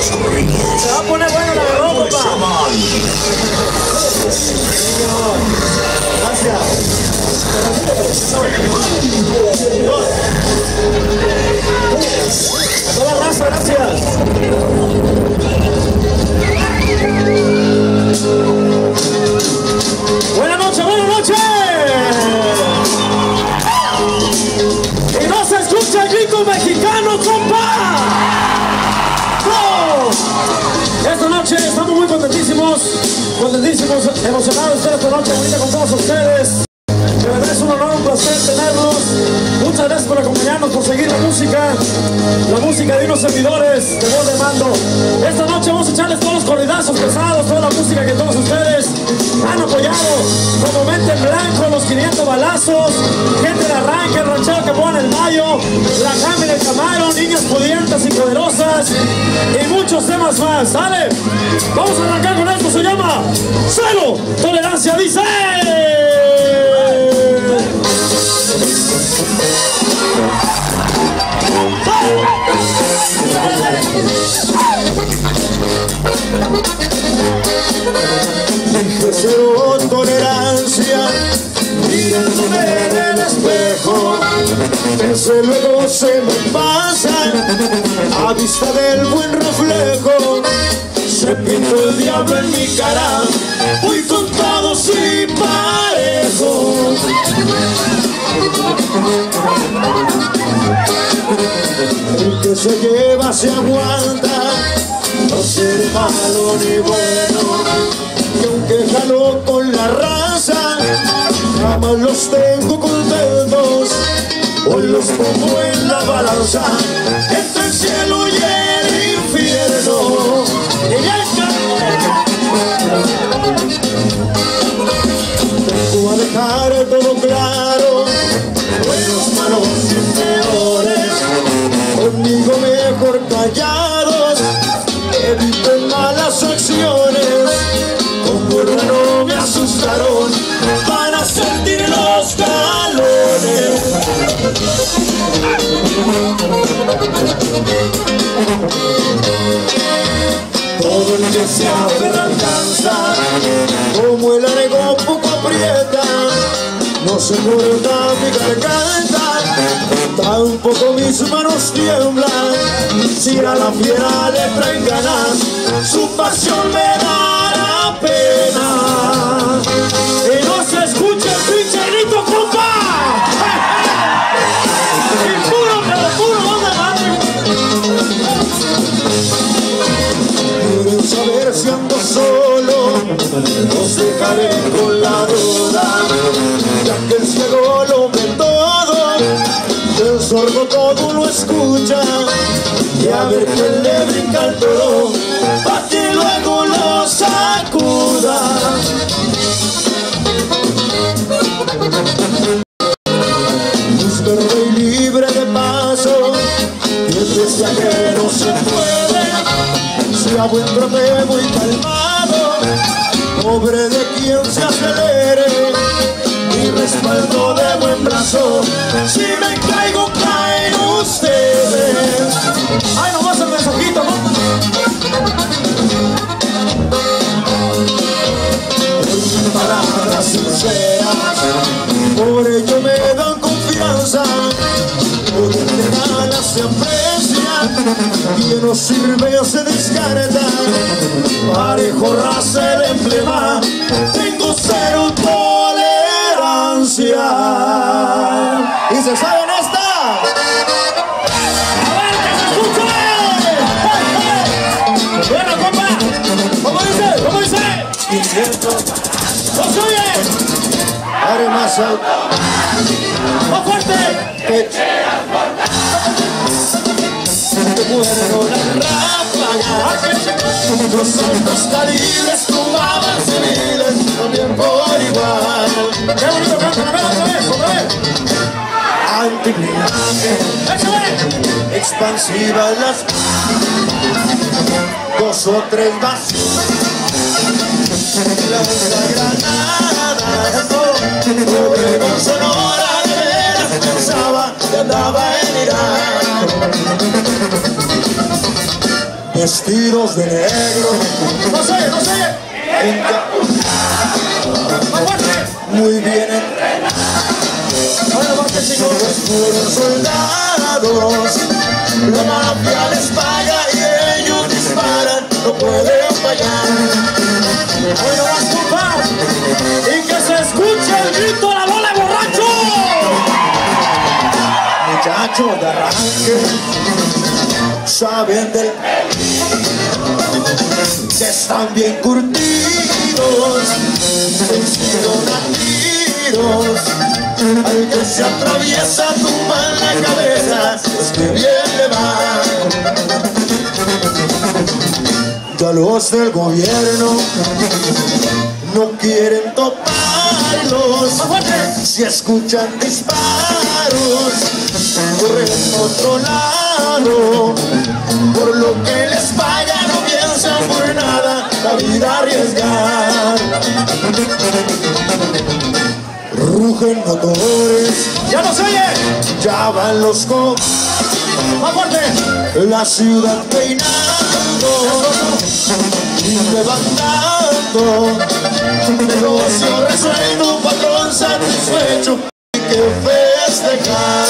Se va a poner bueno la ropa, papá. Gracias. A toda la raza, gracias. Buenas noches, buenas noches. Y no se escucha el grito mexicano, compa. ¡No! Esta noche estamos muy contentísimos, emocionados de estar esta noche bonita con todos ustedes. De verdad es un honor, un placer tenerlos. Muchas gracias por acompañarnos, por seguir la música de unos servidores de voz de mando. Esta noche vamos a echarles todos los corridazos pesados, toda la música que todos ustedes han apoyado, como Mente en Blanco, los 500 balazos, Gente de Arranque, el ranchero que pone el mayo, La Cama y el Camaro, Niñas Pudientes y Poderosas y muchos temas más. ¿Sale? Vamos a arrancar con esto, se llama Cero Tolerancia, dice. Dije cero tolerancia, mirándome en el espejo. Pensé luego se me pasa, a vista del buen reflejo. Se pintó el diablo en mi cara, muy contados y parejos. El que se lleva se aguanta, no seré malo ni bueno. Y aunque jalo con la raza, jamás los tengo contentos. Hoy los pongo en la balanza, entre el cielo y el infierno. Vengo a dejar todo claro, buenos, malos y peores. Conmigo mejor callados, eviten malas acciones. Como no me asustaron, van a sentir los galones. Todo el que se aferra alcanza, como el arego poco aprieta. No se corta mi garganta, tampoco mis manos tiemblan. Si a la fiera le traen ganas, su pasión me dará pena. Y no se escucha el pinche grito, compa. Y puro, pero puro, ¿dónde van? Quieren saber si ando solo, los dejaré con la duda. Ya que el ciego lo ve todo, el sordo todo lo escucha. Y a ver quién le brinca el toro, pa' que luego lo sacuda. Busco el rey libre de paso, y el viajero se puede. Si a buen trote muy calmado, pobre de quien se acelere. Mi respaldo de buen brazo, si me caigo caen ustedes. Ay, nomás el mensajito, ¿no? Palabras sinceras, por ello me dan confianza. Poder de ganas se aprecia, quien no sirve se descarta. Parejo raza el emblema, tengo cero tolerancia. ¿Y se saben esta? ¡A ver, que se escuche! Bueno, compa, ¿cómo dice? ¿Cómo dice? ¡Lo oye! Haré más alto. ¡Más fuerte! Que muero la ráfaga. Los altos calibres tumbaban civiles, también por igual. ¡Qué bonito canto! ¡Otra vez, otra vez! Antiblindaje, ¡Échale! expansivas las 2 o 3 más. Lanza granadas, Obregón, Sonora, de veras pensaba que andaba en Irán. vestidos de negro. No se oye, no se oye. Más fuerte. Muy bien entrenados. Ahora parte, chicos. Fueron soldados, la mafia les paga y ellos disparan, no pueden fallar. Bueno, vas, compa. Y que se escuche el grito de la bola de borracho. Muchachos de arranque saben del peligro, que están bien curtidos, vencidos a tiros. Al que se atraviesa tumba en la cabeza, es que bien le va. Ya los del gobierno no quieren toparlos. Si escuchan disparos, corren a otro lado. Por lo que les paga no piensan por nada la vida arriesgar. Rugen motores, Ya no se oye. ya van los coches, Más fuerte. la ciudad peinando y levantando. Negocio resuelto, un patrón satisfecho y que festejar.